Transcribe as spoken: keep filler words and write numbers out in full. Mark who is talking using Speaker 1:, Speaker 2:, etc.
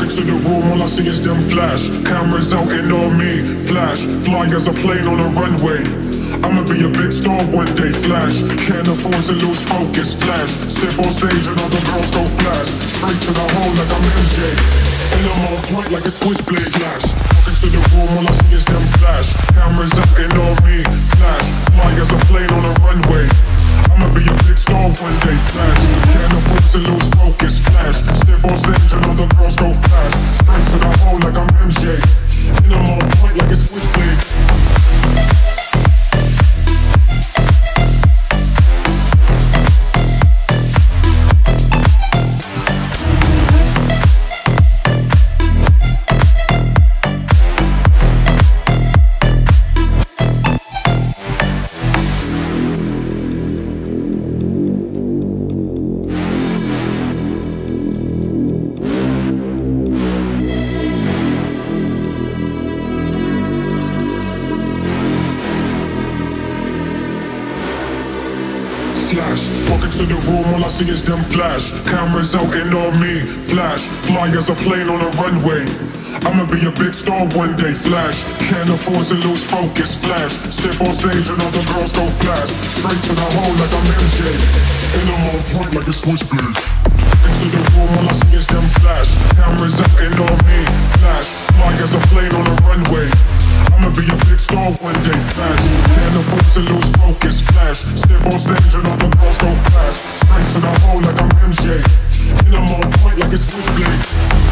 Speaker 1: into the room, all I see is them flash. Cameras out in on me, flash. Fly as a plane on a runway. I'ma be a big star one day, flash. Can't afford to lose focus, flash. Step on stage and all the girls go flash. Straight to the hole like I'm M J. And I'm on point like a switchblade, flash. Walk into the room, all I see is them flash. Cameras out in on me, flash. Fly as a plane on a runway. I'ma be a big star one day, flash. Can't afford to lose focus, flash. Step on stage and all the girls go flash. Straight to the hole like I'm M J. And I'm on point like a switchblade. Walk into the room, all I see is them flash. Cameras out in on me, flash. Fly as a plane on a runway. I'ma be a big star one day, flash. Can't afford to lose focus, flash. Step on stage and all the girls go flash. Straight to the hole like I'm M J. And I'm on point like a switchblade. Into the room, all I see is them flash. Cameras out in on me, flash. Fly as a plane on a runway. I'ma be a big star one day, flash. Can't afford to lose focus, flash. Step on stage and all the girls go flash. Straight to the hole like I'm M J. And I'm on point like a switchblade.